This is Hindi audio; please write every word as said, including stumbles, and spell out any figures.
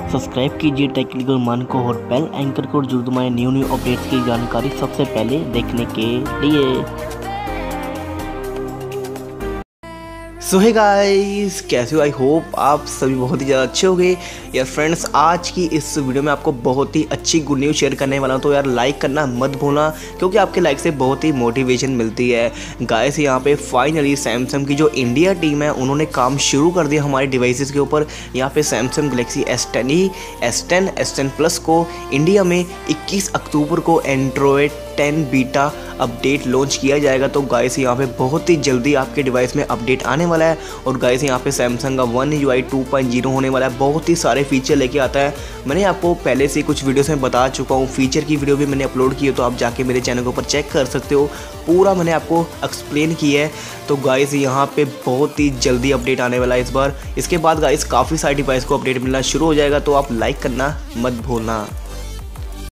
सब्सक्राइब कीजिए टेक्निकल मान को और बेल एंकर को जरूर दबाएं न्यू न्यू अपडेट्स की जानकारी सबसे पहले देखने के लिए। सो हे गाइस, कैसे हो? आई होप आप सभी बहुत ही ज़्यादा अच्छे हो गए यार। फ्रेंड्स, आज की इस वीडियो में आपको बहुत ही अच्छी गुड न्यूज़ शेयर करने वाला हूँ, तो यार लाइक करना मत भूलना, क्योंकि आपके लाइक से बहुत ही मोटिवेशन मिलती है। गाइस, यहाँ पे फाइनली सैमसंग की जो इंडिया टीम है उन्होंने काम शुरू कर दिया हमारे डिवाइसेस के ऊपर। यहाँ पे Samsung Galaxy S ten e, S ten, S ten plus को इंडिया में इक्कीस अक्टूबर को Android ten beta update launch किया जाएगा। तो गाइस, यहाँ पे बहुत ही जल्दी आपके डिवाइस में अपडेट आने वाला है। और गाइस, यहाँ पे सैमसंग का one U I two point zero होने वाला है, बहुत ही सारे फीचर लेके आता है। मैंने आपको पहले से कुछ वीडियोस में बता चुका हूँ, फीचर की वीडियो भी मैंने अपलोड की है, तो आप जाके मेरे चैनल के ऊपर चेक कर सकते हो, पूरा मैंने आपको एक्सप्लेन किया है। तो गाइस, यहाँ पे बहुत ही जल्दी अपडेट आने वाला है इस बार। इसके बाद गाइस काफ़ी सारे डिवाइस को अपडेट मिलना शुरू हो जाएगा, तो आप लाइक करना मत भूलना।